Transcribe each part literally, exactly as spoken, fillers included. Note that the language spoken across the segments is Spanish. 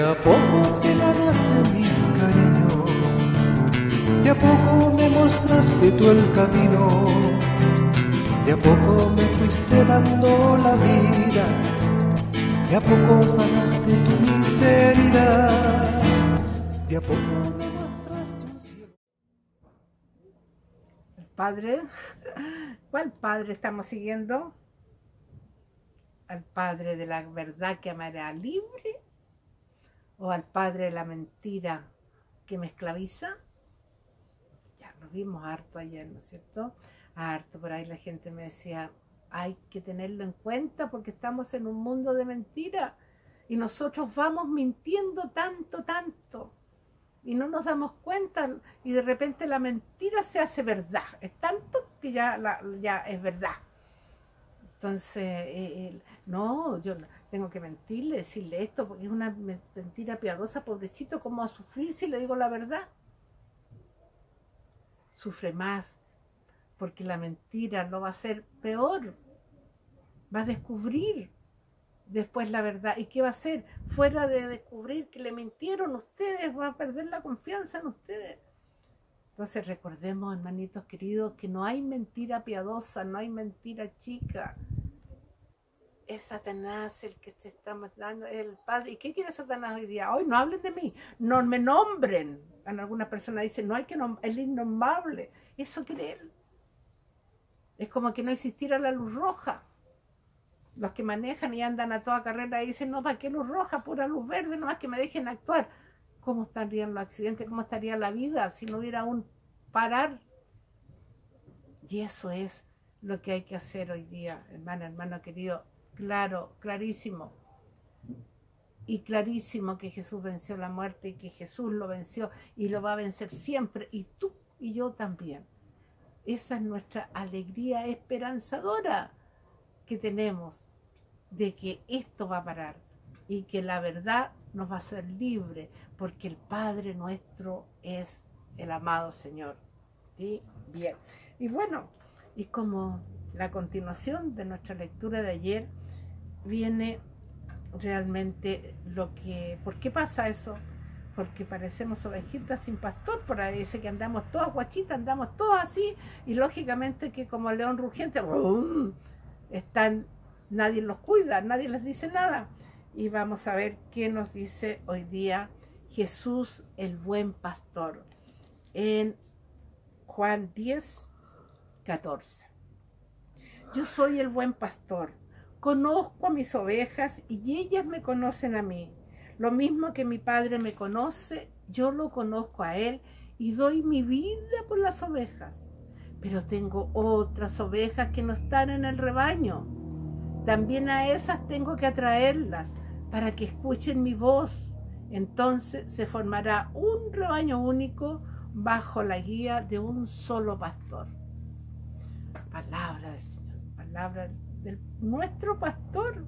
a poco te ganaste mi cariño, de a poco me mostraste tú el camino, de a poco me fuiste dando la vida, de a poco sanaste tu miseria, de a poco me mostraste un cielo. El Padre, ¿cuál Padre estamos siguiendo? ¿Al Padre de la verdad que me hará libre? ¿O al Padre de la mentira que me esclaviza? Ya lo vimos harto ayer, ¿no es cierto? Harto, por ahí la gente me decía, hay que tenerlo en cuenta porque estamos en un mundo de mentira y nosotros vamos mintiendo tanto, tanto y no nos damos cuenta y de repente la mentira se hace verdad, es tanto que ya, la, ya es verdad. Entonces, eh, no, yo tengo que mentirle, decirle esto, porque es una mentira piadosa, pobrecito, ¿cómo va a sufrir si le digo la verdad? Sufre más, porque la mentira lo va a hacer peor, va a descubrir después la verdad. ¿Y qué va a hacer? Fuera de descubrir que le mintieron ustedes, va a perder la confianza en ustedes. Entonces recordemos, hermanitos queridos, que no hay mentira piadosa, no hay mentira chica. Es Satanás el que te está matando, es el Padre. ¿Y qué quiere Satanás hoy día? Hoy no hablen de mí, no me nombren. En algunas personas dicen, no hay que nombrar, el innombrable. Eso quiere él. Es como que no existiera la luz roja. Los que manejan y andan a toda carrera y dicen, no, ¿para qué luz roja? Pura luz verde, nomás que me dejen actuar. ¿Cómo estarían los accidentes? ¿Cómo estaría la vida si no hubiera un parar? Y eso es lo que hay que hacer hoy día, hermano, hermano querido. Claro, clarísimo. Y clarísimo que Jesús venció la muerte y que Jesús lo venció y lo va a vencer siempre. Y tú y yo también. Esa es nuestra alegría esperanzadora que tenemos de que esto va a parar y que la verdad nos va a hacer libre porque el Padre nuestro es el amado Señor. ¿Sí? Bien. Y bueno, y como la continuación de nuestra lectura de ayer viene realmente lo que... ¿Por qué pasa eso? Porque parecemos ovejitas sin pastor, por ahí dice que andamos todas guachitas, andamos todas así, y lógicamente que como león rugiente, ¡brum!, están, nadie los cuida, nadie les dice nada. Y vamos a ver qué nos dice hoy día Jesús el buen pastor en Juan diez, catorce. Yo soy el buen pastor, conozco a mis ovejas y ellas me conocen a mí. Lo mismo que mi Padre me conoce, yo lo conozco a Él y doy mi vida por las ovejas. Pero tengo otras ovejas que no están en el rebaño. También a esas tengo que atraerlas para que escuchen mi voz. Entonces se formará un rebaño único bajo la guía de un solo pastor. Palabra del Señor, palabra de nuestro pastor.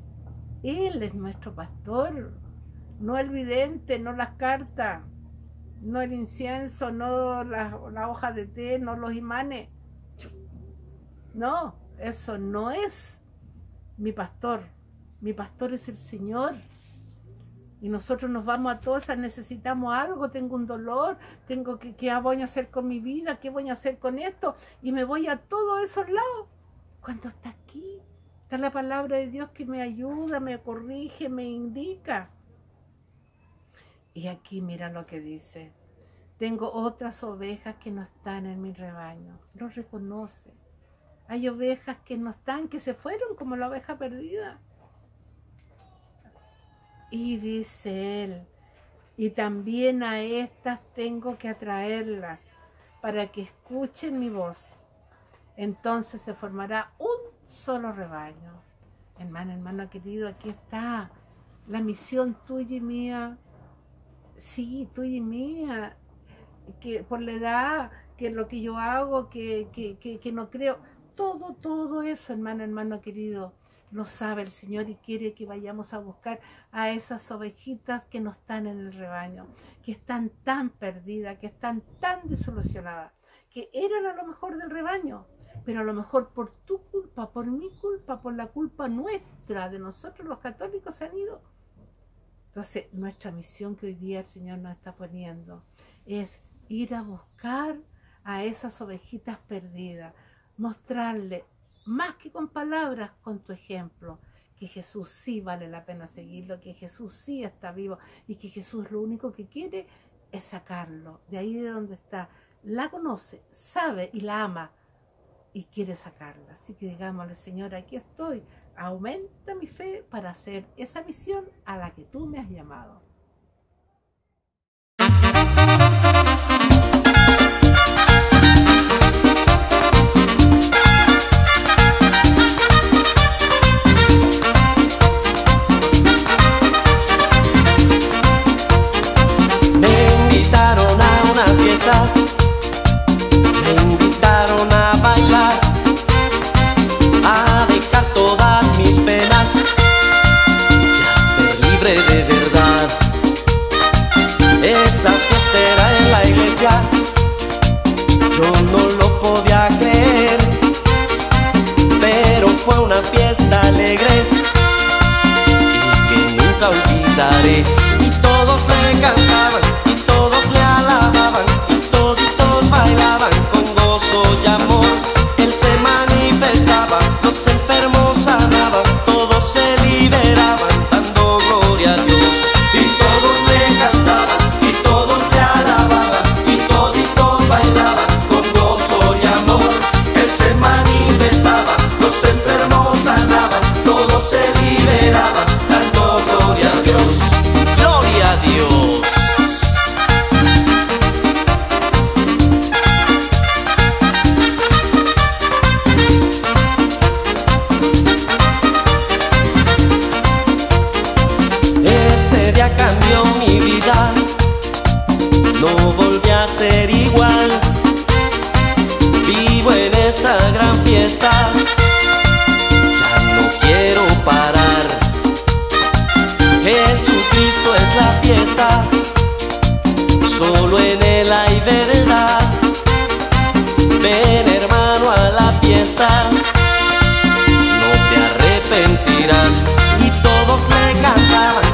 Él es nuestro pastor, no el vidente, no las cartas, no el incienso, no la, la hoja de té, no los imanes. No, eso no es mi pastor. Mi pastor es el Señor. Y nosotros nos vamos a todas, necesitamos algo, tengo un dolor, tengo que, ¿qué voy a hacer con mi vida? ¿Qué voy a hacer con esto? Y me voy a todos esos lados. Cuando está aquí, está la palabra de Dios que me ayuda, me corrige, me indica. Y aquí mira lo que dice. Tengo otras ovejas que no están en mi rebaño. Lo reconoce. Hay ovejas que no están, que se fueron como la oveja perdida. Y dice él, y también a estas tengo que atraerlas para que escuchen mi voz. Entonces se formará un solo rebaño. Hermano, hermano querido, aquí está la misión tuya y mía. Sí, tuya y mía. Que por la edad, que lo que yo hago, que, que, que, que no creo. Todo, todo eso, hermano, hermano querido, lo sabe el Señor y quiere que vayamos a buscar a esas ovejitas que no están en el rebaño, que están tan perdidas, que están tan desilusionadas, que eran a lo mejor del rebaño, pero a lo mejor por tu culpa, por mi culpa, por la culpa nuestra, de nosotros los católicos, se han ido. Entonces, nuestra misión que hoy día el Señor nos está poniendo es ir a buscar a esas ovejitas perdidas, mostrarle, más que con palabras, con tu ejemplo, que Jesús sí vale la pena seguirlo, que Jesús sí está vivo y que Jesús lo único que quiere es sacarlo de ahí de donde está. La conoce, sabe y la ama y quiere sacarla. Así que digámosle, Señor, aquí estoy, aumenta mi fe para hacer esa misión a la que tú me has llamado. Me invitaron a bailar, a dejar todas mis penas, ya ser libre de verdad. Esa fiesta era en la iglesia, yo no lo podía creer, pero fue una fiesta alegre y que nunca olvidaré. Y todos me cantaban, y todos le alababan, bailaban con gozo y amor, Él se manifestaba, los enfermos sanaban, todos se liberaban, dando gloria a Dios. Y todos le cantaban, y todos le alababan, y toditos bailaban con gozo y amor, Él se manifestaba, los enfermos sanaban, todos se liberaban, dando gloria a Dios. Gloria a Dios. Cambió mi vida, no volví a ser igual. Vivo en esta gran fiesta, ya no quiero parar. Jesucristo es la fiesta, solo en Él hay verdad. Ven, hermano, a la fiesta, no te arrepentirás. Y todos le cantaban,